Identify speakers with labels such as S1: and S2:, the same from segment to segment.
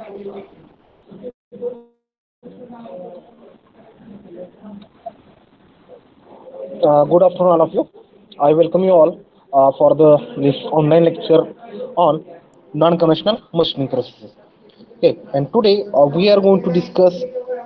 S1: Good afternoon, all of you. I welcome you all for the this online lecture on non-conventional machining processes. Okay, and today we are going to discuss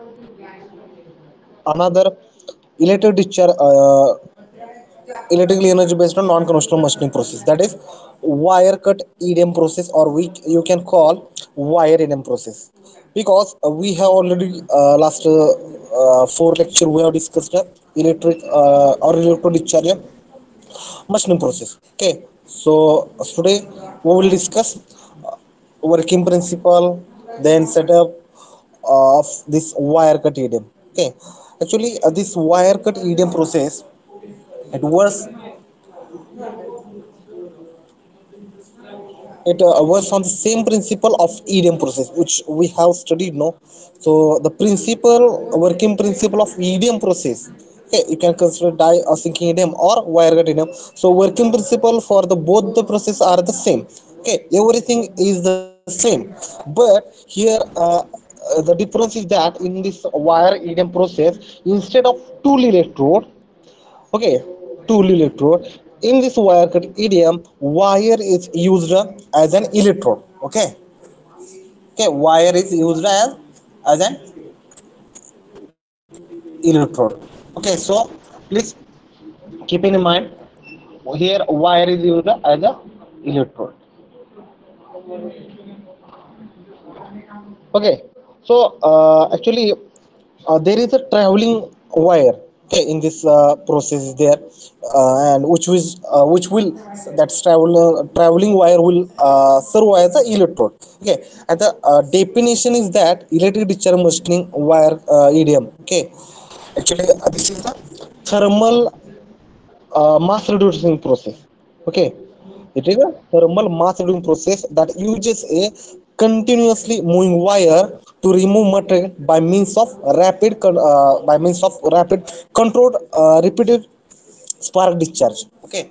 S1: another electric discharge, electrically energy based on non-conventional machining process. That is wire cut EDM process, or we you can call wire EDM process. Because we have already last four lecture we have discussed electric or electro discharge machining process. Okay, so today we will discuss working principle, then setup of this wire cut EDM. Okay, actually this wire cut EDM process, it was it works on the same principle of EDM process which we have studied. No, so the principle, working principle of EDM process, okay, you can consider die or sinking EDM or wire cut EDM. So working principle for the both the process are the same. Okay, everything is the same, but here the difference is that in this wire EDM process, instead of tool electrode, okay, tool electrode, in this wire cut EDM, wire is used as an electrode. Okay, okay, wire is used as an electrode. Okay, so please keep in mind, here wire is used as a electrode. Okay, so actually there is a traveling wire, okay, in this process is there, and which will that's traveling wire will serve as a electrode. Okay, and the definition is that electric discharge machining wire EDM. Okay, actually this is the thermal mass reducing process. Okay, it is a thermal mass reducing process that uses a continuously moving wire to remove material by means of rapid controlled repeated spark discharge. Okay,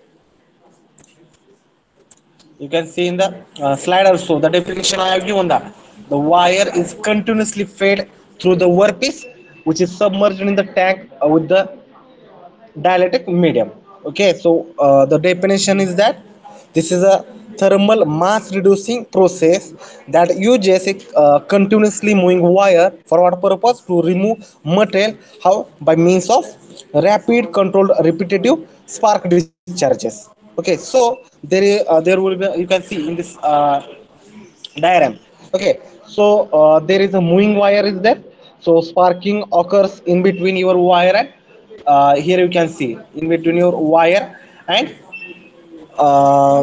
S1: you can see in the slide also the definition I have given that the wire is continuously fed through the workpiece which is submerged in the tank with the dielectric medium. Okay, so the definition is that this is a thermal mass reducing process that uses a continuously moving wire for what purpose? To remove material. How? By means of rapid controlled repetitive spark discharges. Okay, so there will be, you can see in this diagram. Okay, so there is a moving wire is there, so sparking occurs in between your wire and here you can see in between your wire and uh,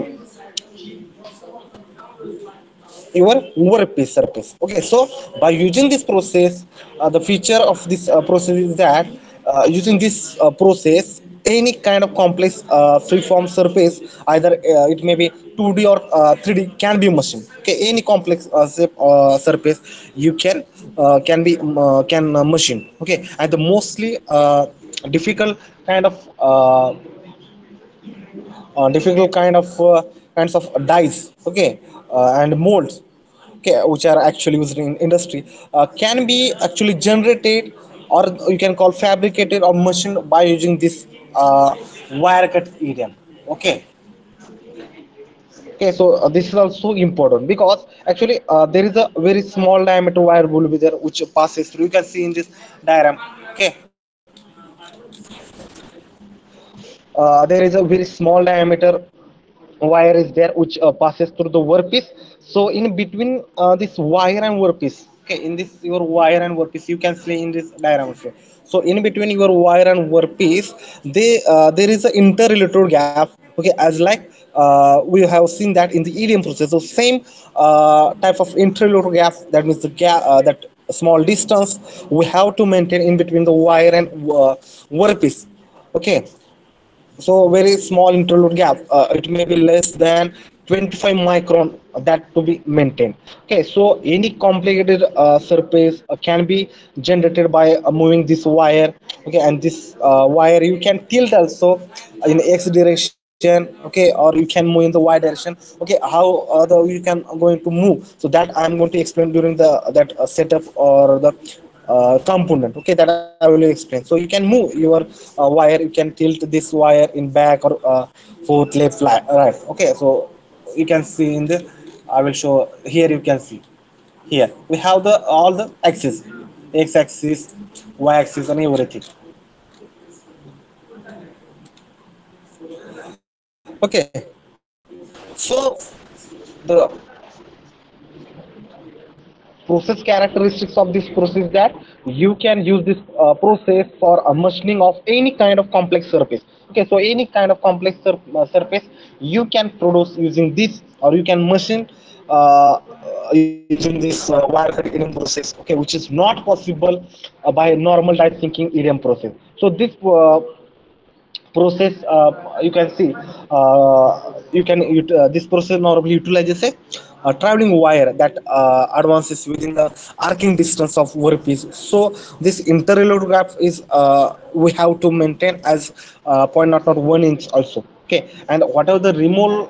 S1: your workpiece surface. Okay, so by using this process, the feature of this process is that using this process, any kind of complex freeform surface, either it may be 2D or 3D, can be machined. Okay, any complex surface you can be machine. Okay, and the mostly difficult kind of difficult kinds of dyes, okay, and molds, okay, which are actually used in industry, can be actually generated, or you can call fabricated or machined by using this wire cut EDM. Okay, okay, so this is also important because actually there is a very small diameter wire will be there which passes through. You can see in this diagram. Okay, there is a very small diameter wire is there which passes through the workpiece. So in between this wire and workpiece, okay, in this your wire and workpiece, you can see in this diagram also. So in between your wire and workpiece, there is an inter-electrode gap. Okay, as like we have seen that in the EDM process. So same type of inter-electrode gap, that means the gap, that small distance we have to maintain in between the wire and workpiece. Okay, so very small interlude gap, it may be less than 25 micron, that to be maintained. Okay, so any complicated surface can be generated by moving this wire. Okay, and this wire you can tilt also in x direction okay, or you can move in the y direction. Okay, how you can going to move, so that I'm going to explain during the that setup or the component. Okay, that I will explain. So you can move your wire, you can tilt this wire in back or forth, left, right. Okay, so you can see in the, I will show here. You can see here we have the all the axis, x axis, y axis, and everything. Okay, so the process characteristics of this process, that you can use this process for a machining of any kind of complex surface. Okay, so any kind of complex surface you can produce using this, or you can machine using this wire cut EDM process. Okay, which is not possible by normal die sinking EDM process. So this process, you can see, this process normally utilizes a traveling wire that advances within the arcing distance of workpiece. So this interrelated graph is we have to maintain as 0.01 inch also. Okay, and whatever the removal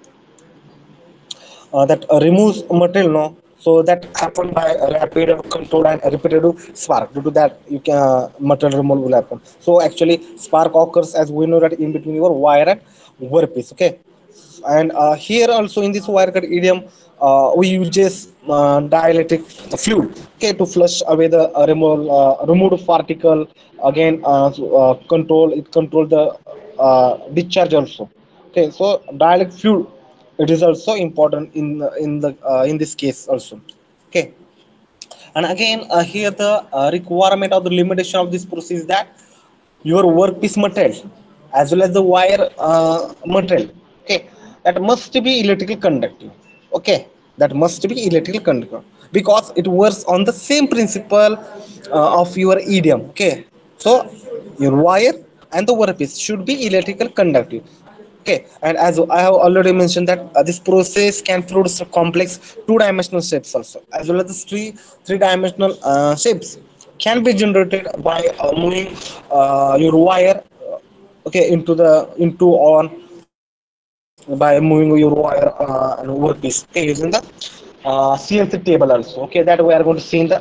S1: that removes material, no, so that happen by a rapid control and repetitive spark. Due to that, you can material removal will happen. So actually spark occurs, as we know, that in between your wire and workpiece. Okay, and here also in this wire cut idiom, we use dielectric fluid, okay, to flush away the removed particle. Again, control it, control the discharge also. Okay, so dielectric fluid, it is also important in this case also. Okay, and again, here the requirement of the limitation of this process is that your workpiece material as well as the wire material, okay, that must be electrical conductive. Okay, that must be electrical conductive, because it works on the same principle of your idiom. Okay, so your wire and the workpiece should be electrical conductive. Okay, and as I have already mentioned that this process can produce complex two-dimensional shapes also, as well as the three-dimensional shapes can be generated by moving your wire, okay, into on by moving your wire and workpiece, okay, using the CNC table also. Okay, that we are going to see in the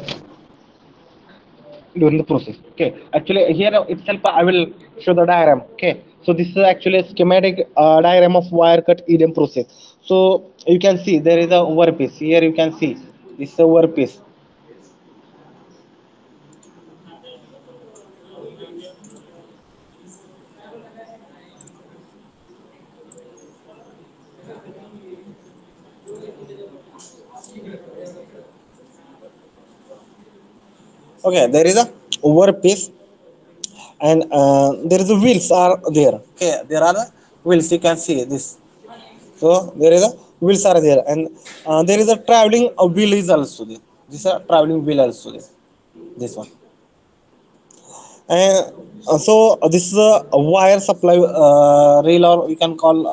S1: during the process. Okay, actually here itself I will show the diagram. Okay, so this is actually a schematic diagram of wire cut EDM process. So you can see there is a workpiece here. You can see this is a workpiece. Okay, there is a workpiece, and there is a wheels are there. Okay, there are the wheels, you can see this. So there is a wheels are there, and there is a traveling wheel is also there. This is a traveling wheel also there, this one. And this is a wire supply rail, or you can call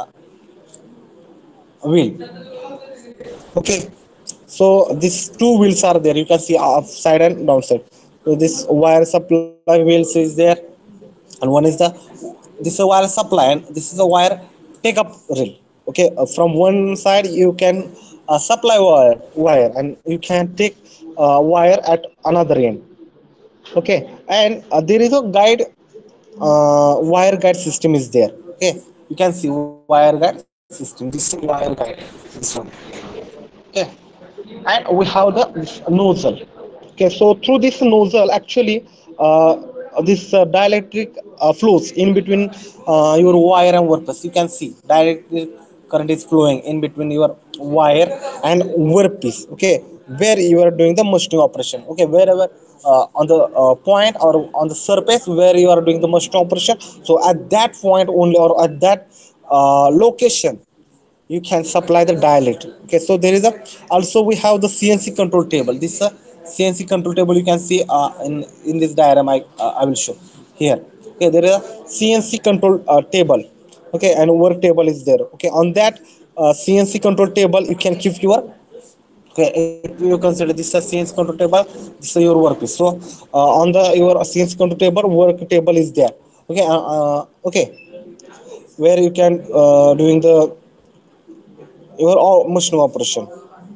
S1: wheel. Okay, so these two wheels are there. You can see upside and downside. So this wire supply wheels is there, and one is the, this is a wire supply, and this is a wire take up rail. Okay, from one side you can supply wire, and you can take wire at another end. Okay, and there is a guide, wire guide system is there. Okay, you can see wire guide system. This is wire guide, this one. Okay, and we have the nozzle. Okay, so through this nozzle actually, this dielectric flows in between your wire and workpiece. You can see dielectric current is flowing in between your wire and workpiece. Okay, where you are doing the machining operation. Okay, wherever on the point or on the surface where you are doing the machining operation, so at that point only, or at that location, you can supply the dialect. Okay, so there is a, also we have the CNC control table. This is a CNC control table. You can see in this diagram, I will show here. Okay, there is a CNC control table. Okay, and work table is there. Okay, on that CNC control table you can keep your, okay, if you consider this as CNC control table, this is your workpiece. So on the your CNC control table, work table is there. Okay, okay, where you can doing the your machine operation.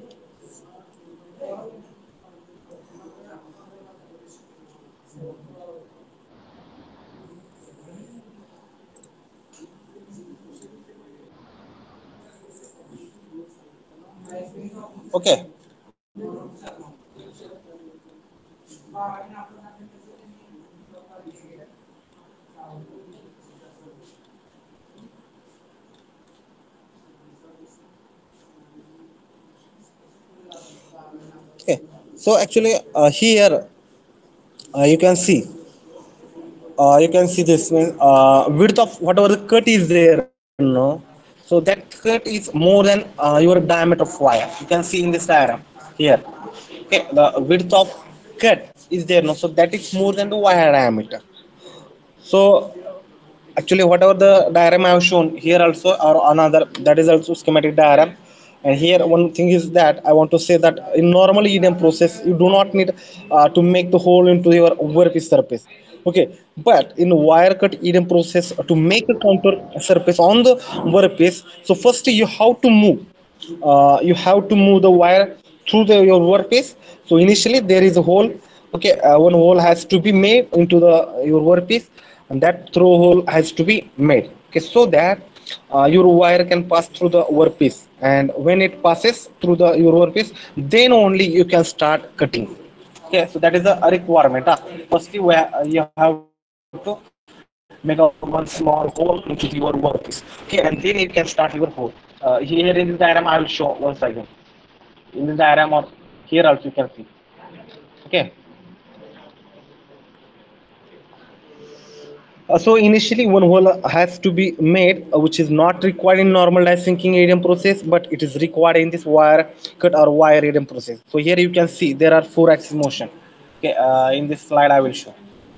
S1: Okay. Okay. So actually here you can see this mean, width of whatever the cut is there, no, so that cut is more than your diameter of wire. You can see in this diagram here. Okay, the width of cut is there, no, so that is more than the wire diameter. So actually whatever the diagram I have shown here also or another, that is also schematic diagram. And here one thing is that I want to say that in normal EDM process you do not need to make the hole into your workpiece surface. Okay, but in wire cut EDM process to make a contour surface on the workpiece, so first you have to move the wire through your workpiece. So initially there is a hole. Okay, one hole has to be made into the your workpiece, and that through hole has to be made. Okay, so that your wire can pass through the workpiece, and when it passes through the your workpiece, then only you can start cutting. Okay, so that is a requirement. Firstly, you have to make a one small hole into your workpiece. Okay, and then you can start your hole. Here in this diagram, I will show once again. In this diagram or here also you can see. Okay. So initially one hole has to be made, which is not required in normal die sinking EDM process, but it is required in this wire cut or wire EDM process. So here you can see there are four axis motion. Okay, in this slide I will show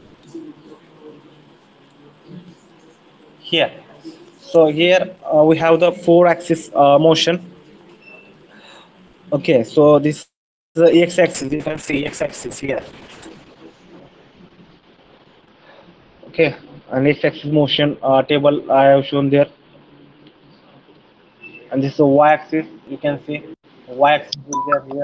S1: here. So here we have the four axis motion. Okay, so this is the x axis. You can see x axis here. Okay, and x axis motion table I have shown there, and this is the y axis. You can see y axis is there here,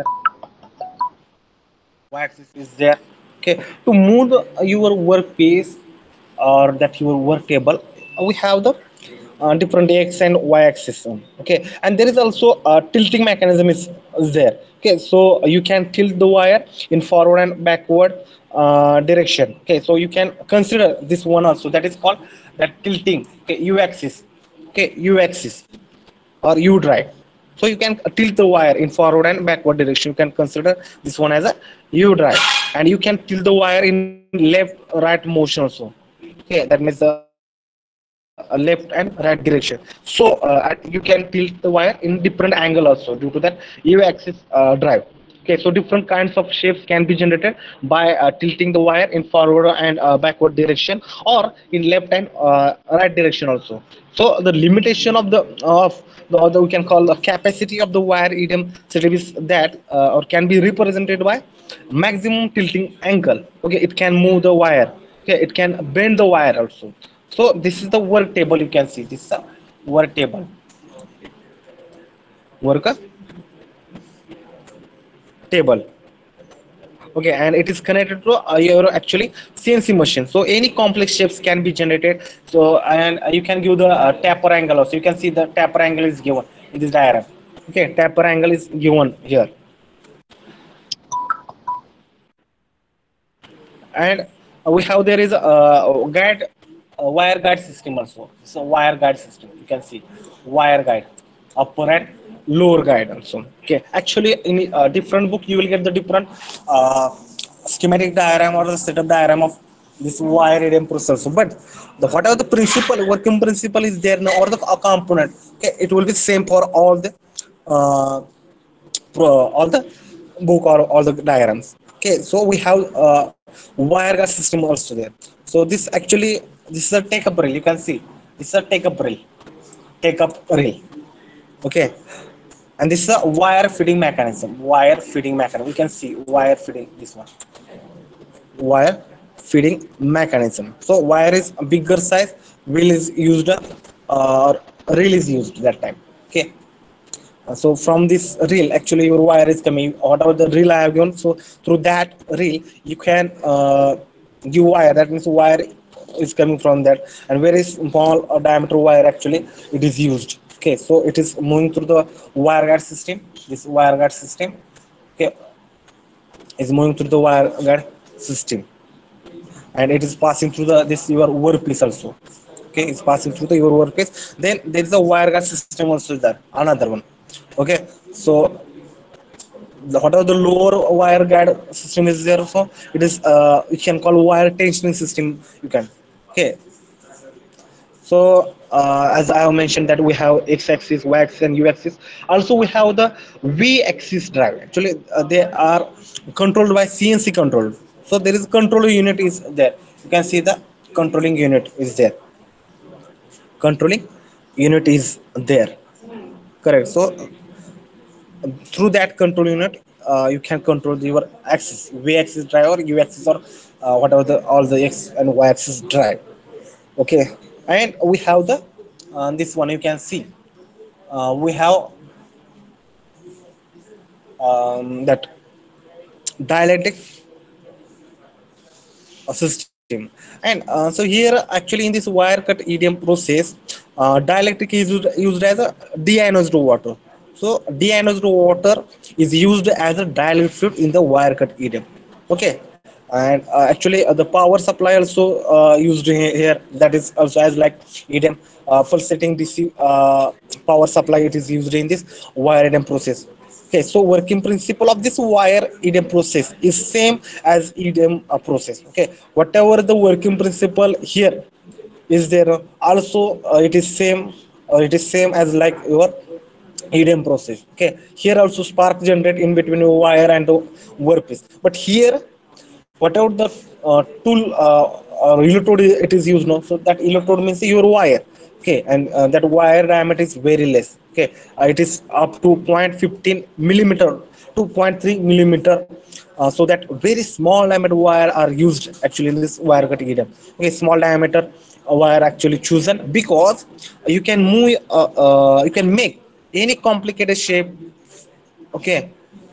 S1: y-axis is there. Okay, to move your workpiece or that your work table, we have the different x and y axis. Okay, and there is also a tilting mechanism is there. Okay, so you can tilt the wire in forward and backward direction. Okay, so you can consider this one also, that is called that tilting. Okay, u axis. Okay, u axis or U drive. So you can tilt the wire in forward and backward direction. You can consider this one as a U drive, and you can tilt the wire in left right motion also. Okay, that means left and right direction. So you can tilt the wire in different angle also due to that U axis drive. Okay, so different kinds of shapes can be generated by tilting the wire in forward and backward direction, or in left and right direction also. So the limitation of the we can call the capacity of the wire EDM setup is that or can be represented by maximum tilting angle. Okay, it can move the wire. Okay, it can bend the wire also. So this is the work table. You can see this is a work table. Work table. Okay, and it is connected to your actually CNC machine. So any complex shapes can be generated. So and you can give the taper angle also. You can see the taper angle is given in this diagram. Okay, taper angle is given here. And we have there is a guide, wire guide system also. So wire guide system, you can see wire guide, upper and lower guide also. Okay, actually in different book you will get the different schematic diagram or the setup diagram of this wire EDM processor, but the whatever the principle working principle is there now, or the component, okay, it will be same for all the uh, all the book or all the diagrams. Okay, so we have wire guard system also there. So this actually, this is a take up rail. You can see this is a take up rail. Okay, and this is a wire feeding mechanism. Wire feeding mechanism, you can see wire feeding, this one wire feeding mechanism. So wire is a bigger size, wheel is used reel is used that time. Okay. So from this reel, actually your wire is coming. Whatever the reel I have given, so through that reel you can give wire. That means wire is coming from that, and very small diameter wire actually it is used. Okay, so it is moving through the wire guard system. This wire guard system, okay, is moving through the wire guard system, and it is passing through the this your workpiece also. Okay, it's passing through the your workpiece. Then there is a wire guard system also there, another one. Okay, so whatever the lower wire guard system is there, so it is you can call wire tensioning system, you can. Okay, so as I have mentioned that we have x-axis, y-axis, and u-axis. Also, we have the v-axis drive. Actually, they are controlled by CNC controlled. So there is control unit is there. You can see the controlling unit is there. Controlling unit is there. Correct. So through that control unit, you can control your axis, v-axis drive or u-axis, or whatever the all the x and y-axis drive. Okay, and we have the this one you can see we have that dielectric system. And so here actually in this wire cut EDM process, dielectric is used as a deionized water. So deionized water is used as a dielectric fluid in the wire cut EDM. Okay, and actually the power supply also used here, that is also as like EDM pulsating DC power supply, it is used in this wire EDM process. Okay, so working principle of this wire EDM process is same as EDM process. Okay, whatever the working principle here is there, also it is same, it is same as like your EDM process. Okay, here also spark generate in between a wire and the workpiece. But here, whatever the tool electrode it is used now, so that electrode means your wire. Okay, and that wire diameter is very less. Okay, it is up to 0.15 millimeter to 0.3 millimeter. So that very small diameter wire are used actually in this wire cut EDM. Okay, small diameter wire actually chosen because you can move, you can make any complicated shape. Okay,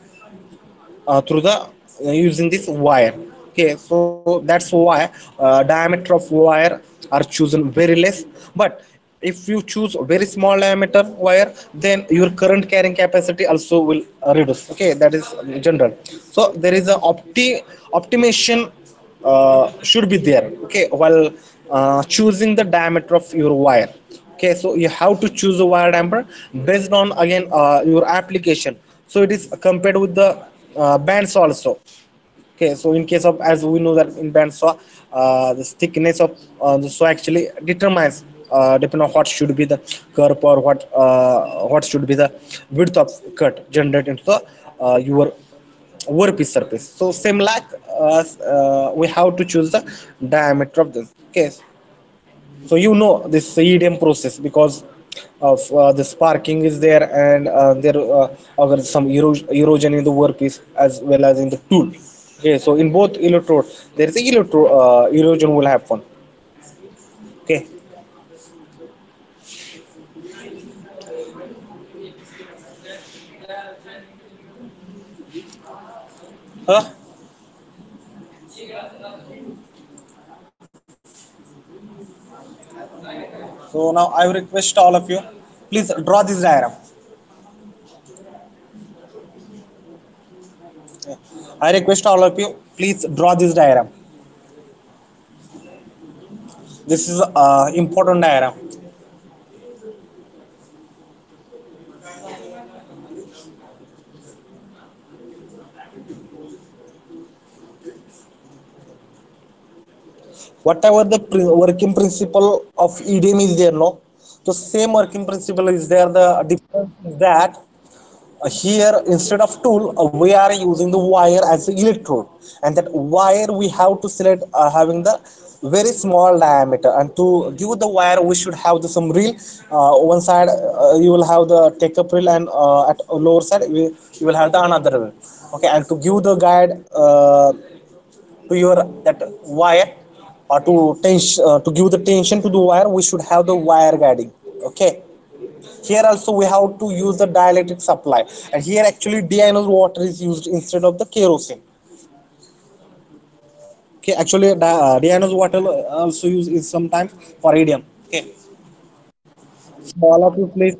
S1: through the using this wire. Okay, so that's why diameter of wire are chosen very less. But if you choose very small diameter wire, then your current carrying capacity also will reduce. Okay, that is general. So there is a optimization should be there. Okay, while choosing the diameter of your wire. Okay, so you have to choose the wire diameter based on again your application. So it is compared with the bands also. Okay, so in case of, as we know that in bandsaw, the thickness of the saw actually determines depending on what should be the curve, or what should be the width of cut generated into the your workpiece surface. So same like we have to choose the diameter of this. Okay, so you know this EDM process because of the sparking is there, and there are some erosion in the workpiece as well as in the tool. Okay, so in both electrode there is a electrode erosion will happen. Okay, huh? So now I will request all of you, please draw this diagram. I request all of you, please draw this diagram. This is important diagram. Whatever the working principle of EDM is there, no, the same working principle is there. The difference is that here instead of tool we are using the wire as the electrode, and that wire we have to select having the very small diameter. And to give the wire we should have the some reel. One side you will have the take up reel, and at lower side you will have the another reel. Okay, and to give the guide to your that wire, or to tension to give the tension to the wire, we should have the wire guiding. Okay, here also we have to use the dielectric supply, and here actually deionized water is used instead of the kerosene. Okay, actually deionized water also used is sometimes for radium. Okay, so all of you please.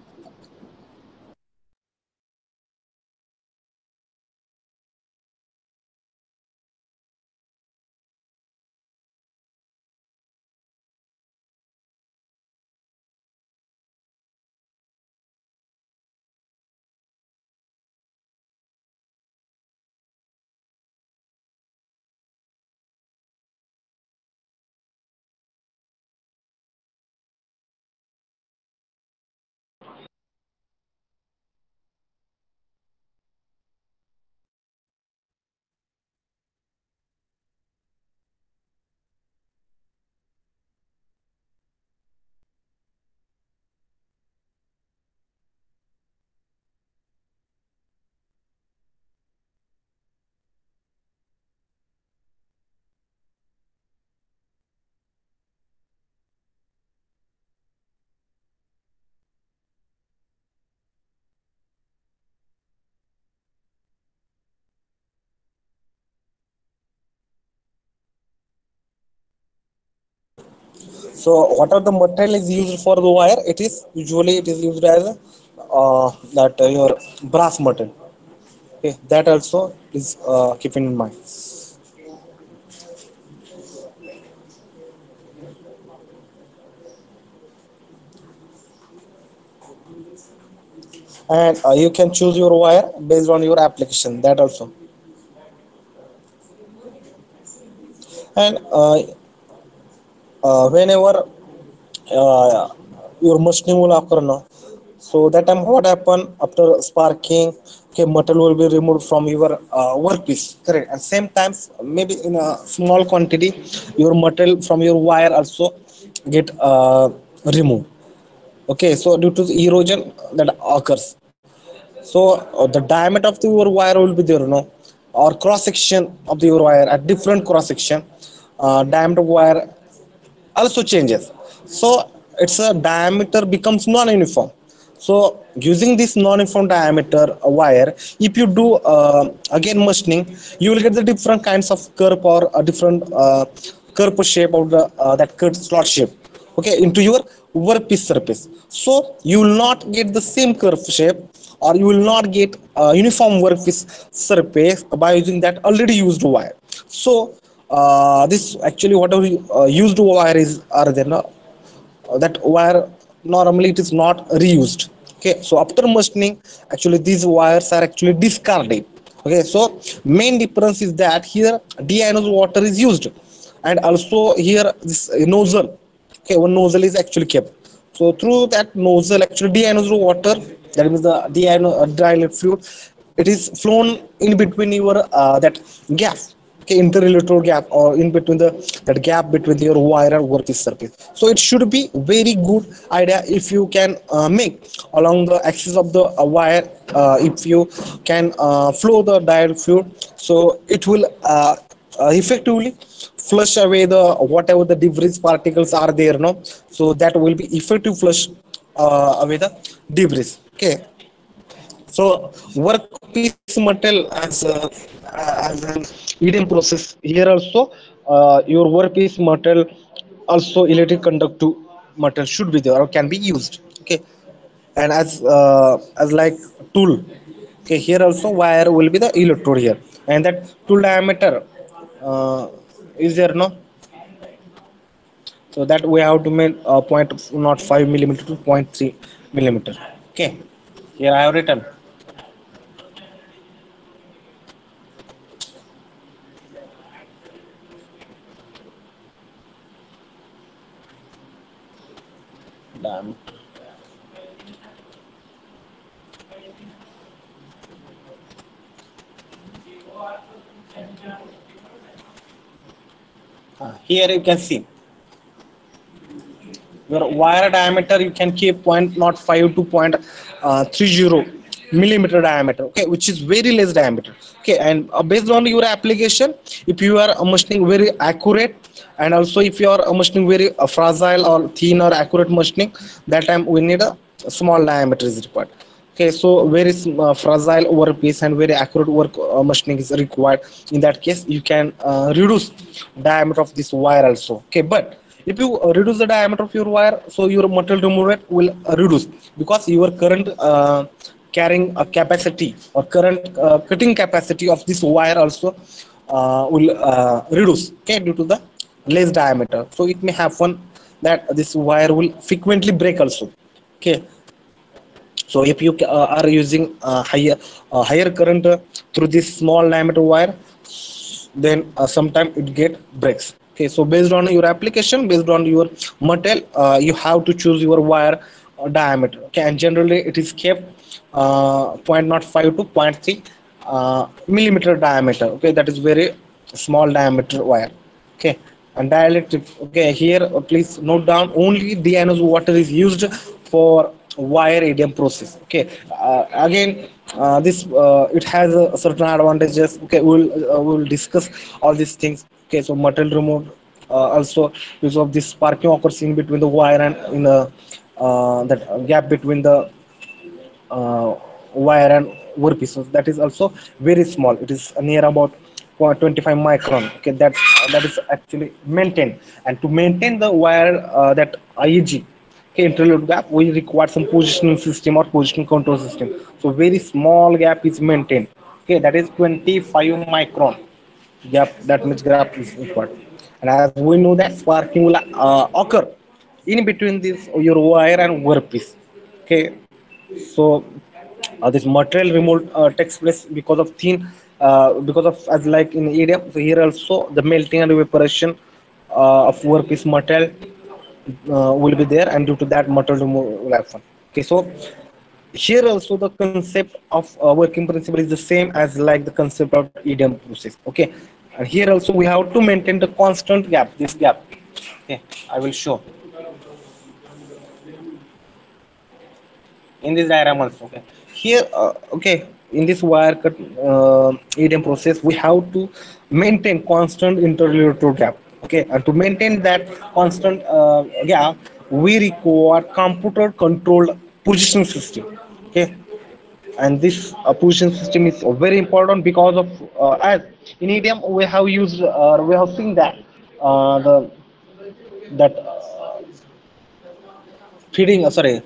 S1: So what are the material is used for the wire? It is usually it is used as that your brass material. Okay, that also is keeping in mind. And you can choose your wire based on your application. That also. And whenever uh, your machining will occur now, so that time what happen after sparking? Okay, metal will be removed from your workpiece, correct? And same times maybe in a small quantity your metal from your wire also get removed. Okay, so due to the erosion that occurs, so the diameter of your wire will be there, no, or cross section of your wire at different cross section, diameter of wire also changes. So its diameter becomes non-uniform. So using this non-uniform diameter wire, if you do again machining, you will get the different kinds of curve or a different curve shape of the that cut slot shape, okay, into your workpiece surface. So you will not get the same curve shape, or you will not get uniform workpiece surface by using that already used wire. So this actually whatever used wire is are there no, that wire normally it is not reused. Okay, so after machining actually these wires are actually discarded. Okay, so main difference is that here deionized water is used, and also here this nozzle. Okay, one nozzle is actually kept. So through that nozzle actually deionized water, that means the dielectric fluid, it is flown in between your that gap. Okay, interrelated gap, or in between the that gap between your wire and workpiece surface. So it should be very good idea if you can make along the axis of the wire, if you can flow the dielectric fluid, so it will effectively flush away the whatever the debris particles are there, no. So that will be effective flush away the debris. Okay, so workpiece metal as an EDM process here also, your workpiece metal also electric conductive metal should be there or can be used. Okay, and as like tool, okay, here also wire will be the electrode here, and that tool diameter uh, is there, no. So that we have to make point not 5 millimeter to point 3 millimeter. Okay, here I have written diameter. Here you can see your wire diameter, you can keep point not 5 to point 30. millimeter diameter, okay, which is very less diameter. Okay, and based on your application, if you are machining very accurate, and also if you are machining very fragile or thin or accurate machining, that time we need a small diameter is required. Okay, so very fragile workpiece and very accurate work machining is required. In that case, you can reduce diameter of this wire also. Okay, but if you reduce the diameter of your wire, so your material removal rate will reduce, because your current carrying a capacity or current cutting capacity of this wire also will reduce, okay, due to the less diameter. So it may happen that this wire will frequently break also. Okay, so if you are using higher current through this small diameter wire, then sometime it get breaks. Okay, so based on your application, based on your material, you have to choose your wire diameter. Okay, and generally it is kept 0.05 to zero point 0.3 millimeter diameter. Okay, that is very small diameter wire. Okay, and dielectric. Okay, here please note down, only deionized water is used for wire EDM process. Okay, again, this it has certain advantages. Okay, we'll discuss all these things. Okay, so material removed, also use of this sparking occurs in between the wire and in the that gap between the uh, wire and workpiece. So that is also very small. It is near about 25 micron. Okay, that is actually maintained. And to maintain the wire, that IEG, okay, interlude gap, we require some positioning system or position control system. So very small gap is maintained. Okay, that is 25 micron gap. That much gap is required. And as we know that sparking will occur in between this your wire and workpiece. Okay, so this material removal takes place because of thin, because of, as like in EDM. So here also the melting and evaporation of workpiece material will be there, and due to that material removal will happen. Okay, so here also the concept of working principle is the same as like the concept of EDM process. Okay, and here also we have to maintain the constant gap, this gap. Okay, I will show in this diagram also. Okay, here okay, in this wire cut EDM process, we have to maintain constant interrelated gap. Okay, and to maintain that constant gap, we require computer controlled position system. Okay, and this position system is very important because of as in EDM we have used, we have seen that the that feeding sorry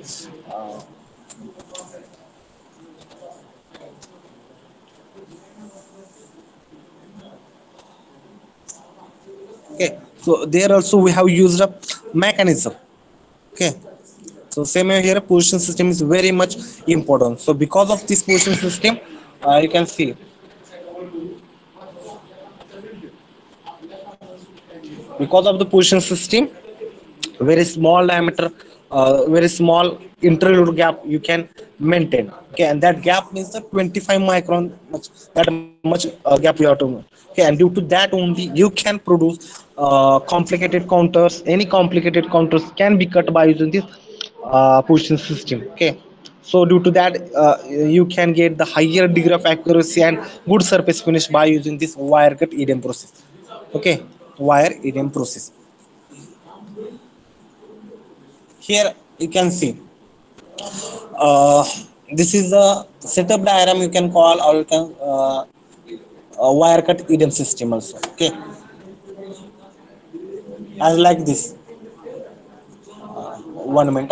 S1: okay, so there also we have used a mechanism. Okay, so same here, position system is very much important. So because of this position system, you can see, because of the position system, very small diameter, very small interlude gap you can maintain. Okay, and that gap means the 25 micron much, that much gap you have to. Okay, and due to that only you can produce complicated counters. Any complicated counters can be cut by using this position system. Okay, so due to that you can get the higher degree of accuracy and good surface finish by using this wire cut EDM process. Okay, wire EDM process. Here you can see, uh, this is the setup diagram you can call, or you can wire cut EDM system also. Okay, as like this. One minute.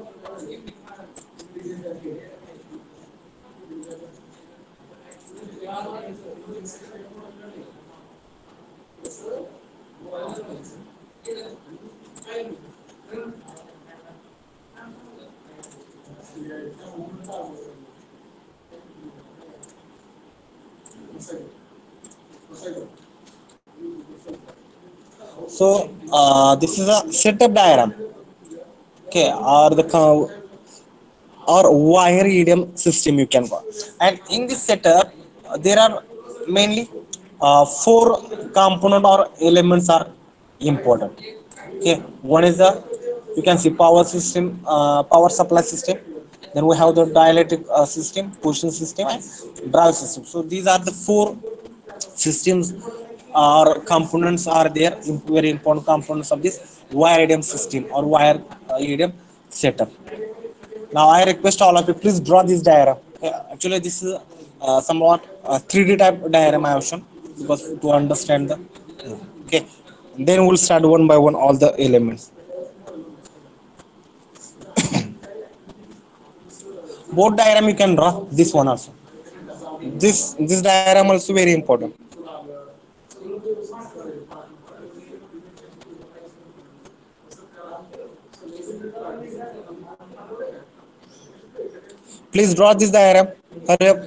S1: So this is a setup diagram. Okay, or the or wire EDM system you can call. And in this setup, there are mainly four component or elements are important. Okay, one is the, you can see, power system, power supply system. Then we have the dielectric system, pushing system, and drive system. So these are the four systems or components are there, very important components of this wire EDM system or wire EDM setup. Now I request all of you, please draw this diagram. Actually, this is somewhat 3D type diagram I have shown because to understand the okay. Then we'll start one by one all the elements. Both diagram you can draw. This one also. This diagram also very important. Please draw this diagram. Hurry up.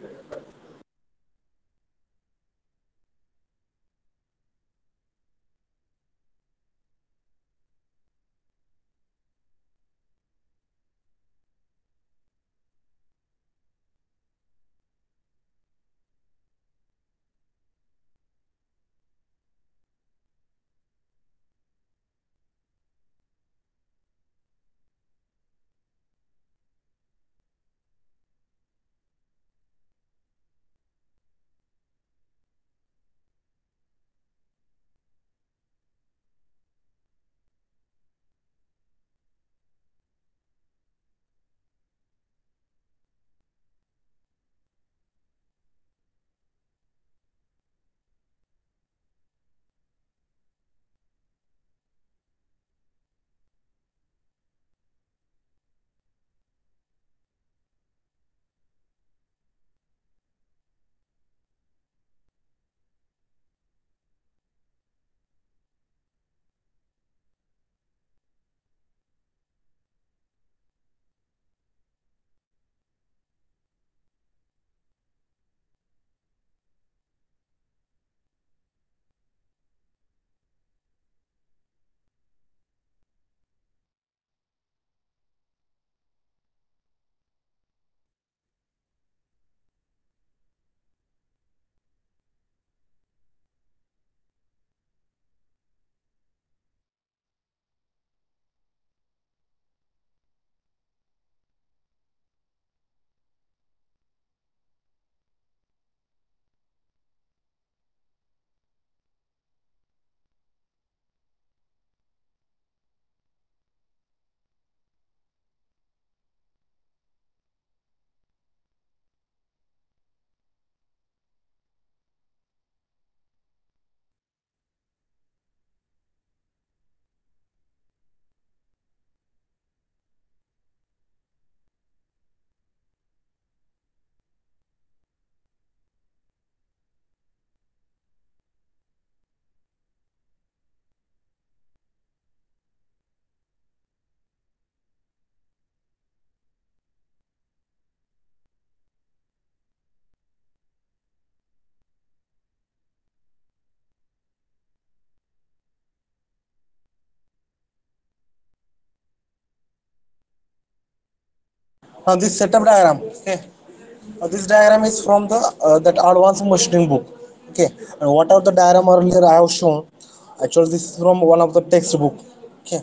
S1: Now this setup diagram. Okay. This diagram is from the that advanced machining book. Okay. And whatever the diagram earlier I have shown, actually this is from one of the textbook. Okay.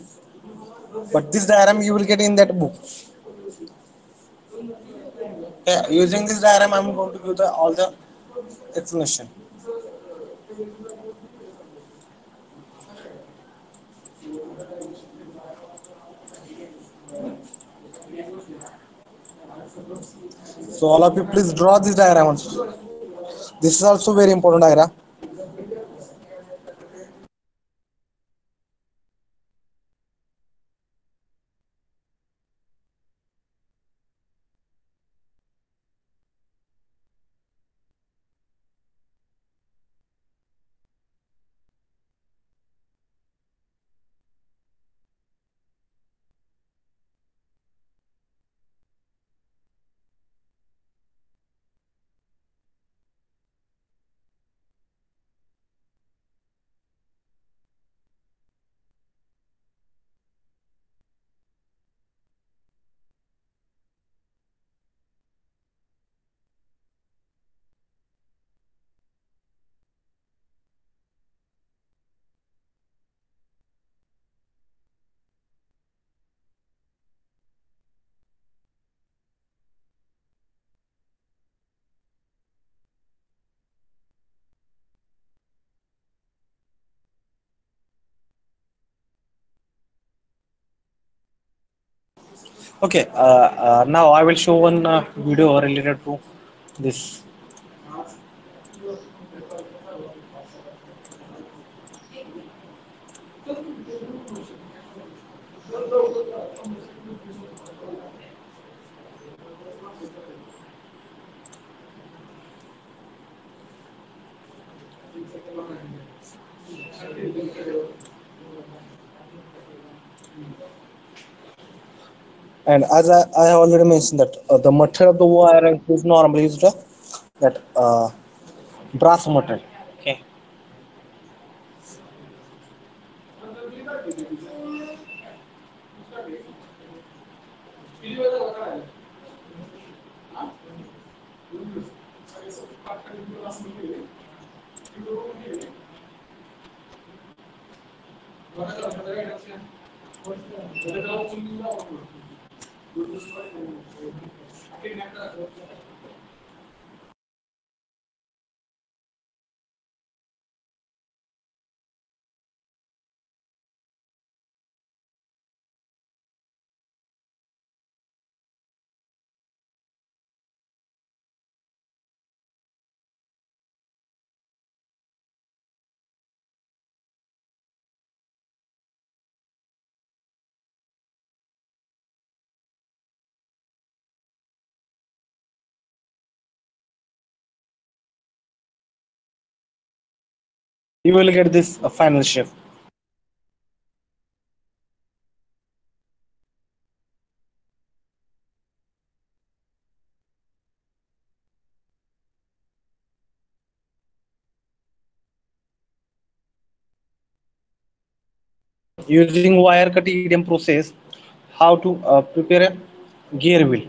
S1: But this diagram you will get in that book. Okay. Using this diagram, I'm going to give the all the explanation. So all of you, please draw this diagram also. This is also very important diagram. Okay, now I will show one video related to this. And as I already mentioned that the method of the wiring is normally used that brass metal. Okay. You will get this final shape. Using wire cut EDM process, how to prepare a gear wheel.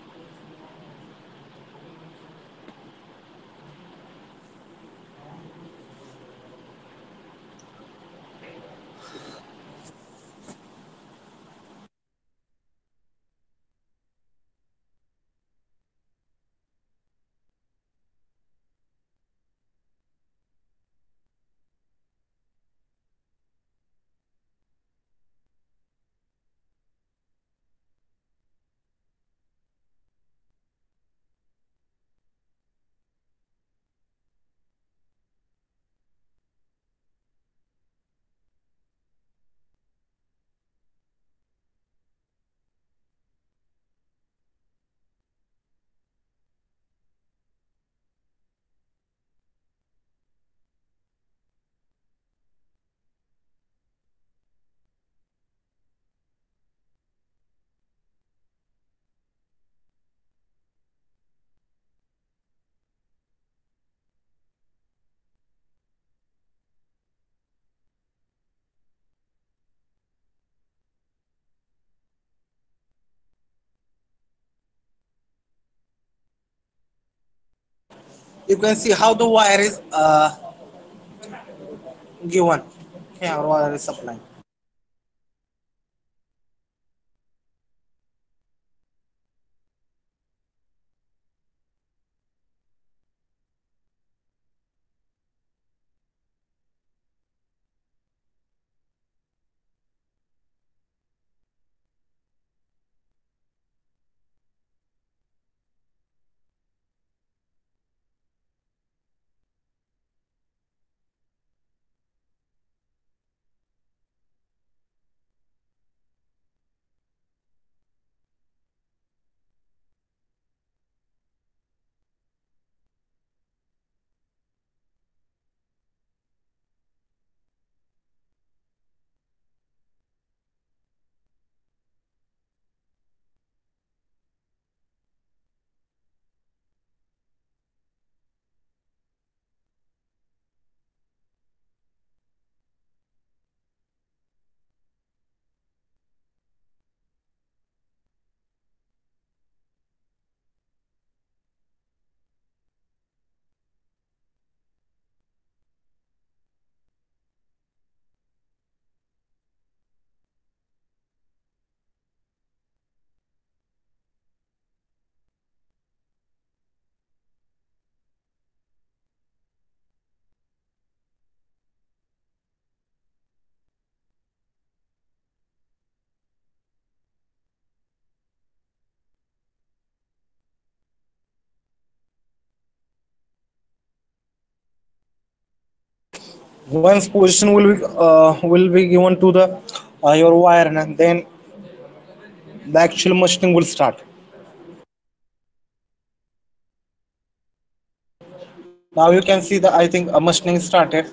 S1: You can see how the wire is given. Okay, our wire is supplying. Once position will be given to the your wire, and then the actual machining will start. Now you can see the I think machining started.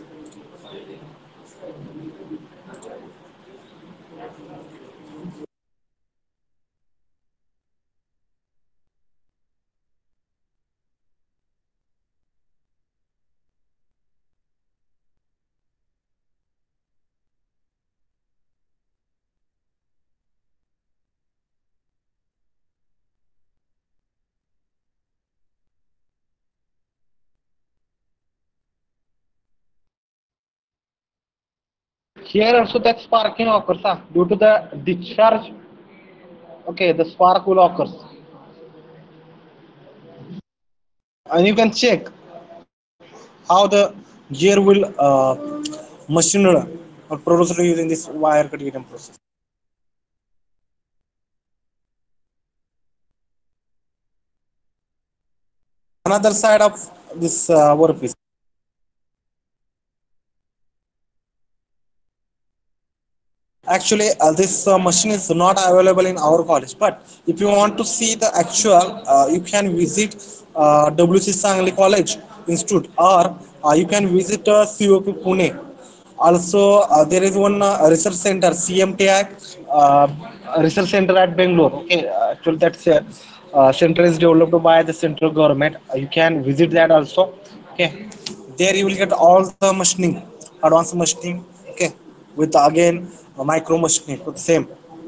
S1: Here also that sparking occurs due to the discharge. Okay, the spark will occurs, and you can check how the gear will machined or produced using this wire cut item process. Another side of this workpiece. Actually, this machine is not available in our college. But if you want to see the actual, you can visit WC Sangli College Institute, or you can visit COP Pune. Also, there is one research center, CMTI research center at Bangalore. Okay, actually that's center is developed by the central government. You can visit that also. Okay, there you will get all the machining, advanced machining. Okay, with again micro machining with same.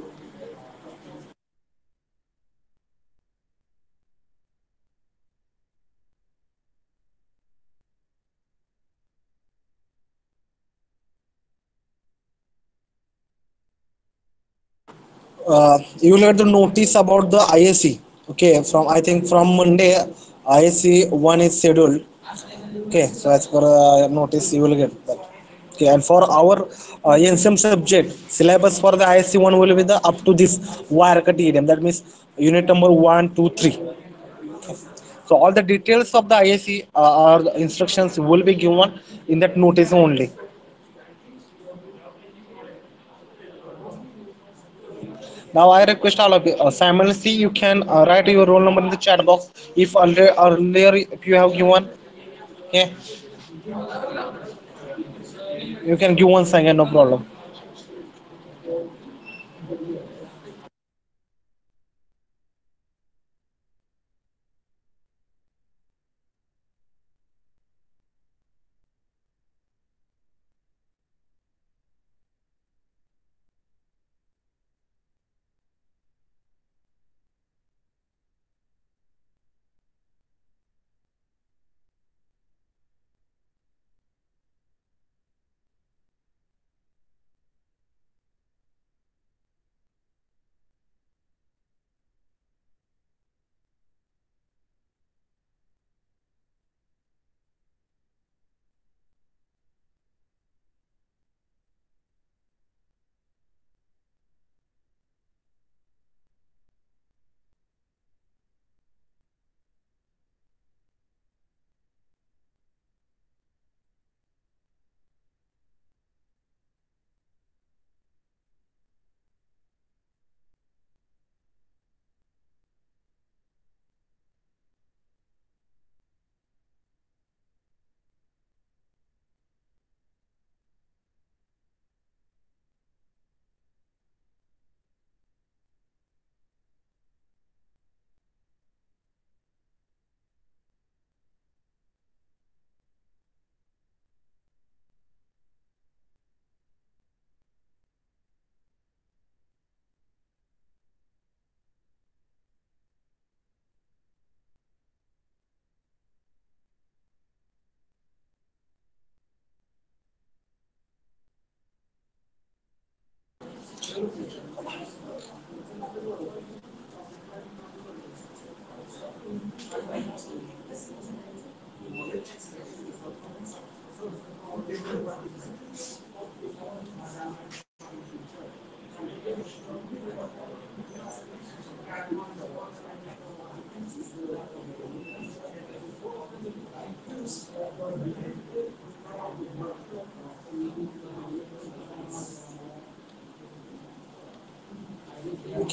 S1: You will get the notice about the ISC. Okay, from I think from Monday, ISC one is scheduled. Okay, so as per notice you will get that. Okay, and for our NSM subject syllabus for the ISC one will be the up to this wire cut EDM. That means unit number one, two, three. So all the details of the ISC or the instructions will be given in that notice only. Now I request all of you, simultaneously you can write your roll number in the chat box. If earlier if you have given, okay, you can give 1 second, no problem.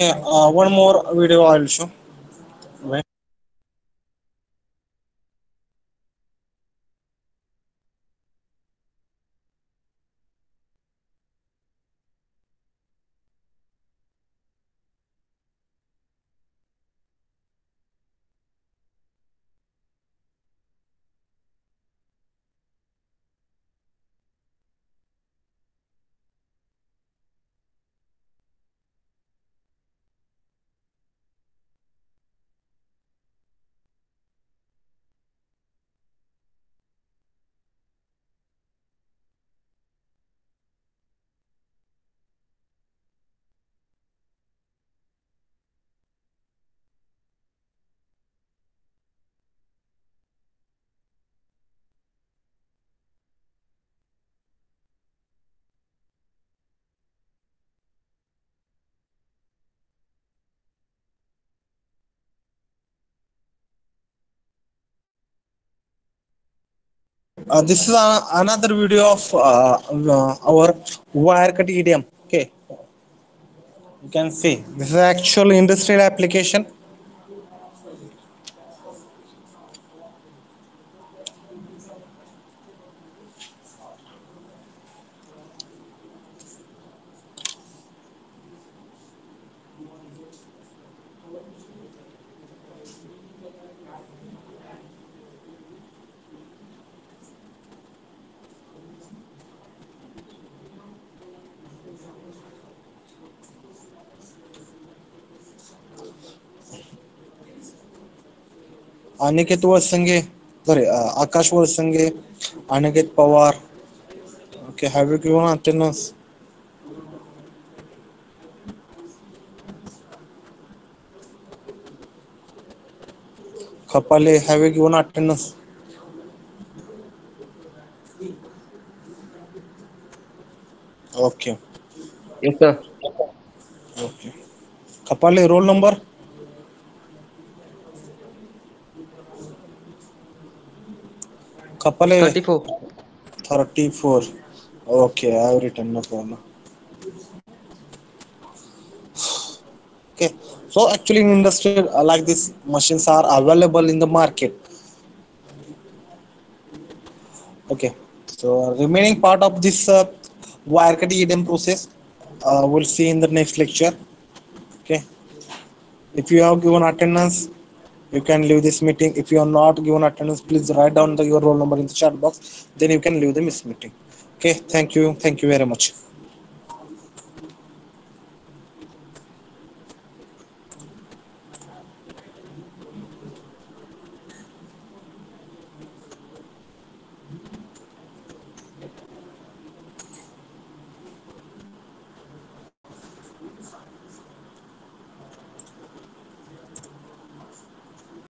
S1: Okay, one more video I'll show. Wait. This is another video of our wire cut EDM. Okay, you can see this is actual industrial application. Aniket वळसंगे, sorry, Akash वळसंगे, Aniket Pawar. Okay, have you given attendance? Kapale, have you given attendance? Okay,
S2: Yes, sir.
S1: okay. Kapale, roll number. Kapale,
S2: 34.
S1: 34. Okay, I have written, no problem. Okay, so actually in industry like this, machines are available in the market. Okay, so remaining part of this wire cut EDM process, we'll see in the next lecture. Okay, if you have given attendance, you can leave this meeting. If you are not given attendance, please write down your roll number in the chat box. Then you can leave the meeting. Okay, thank you very much.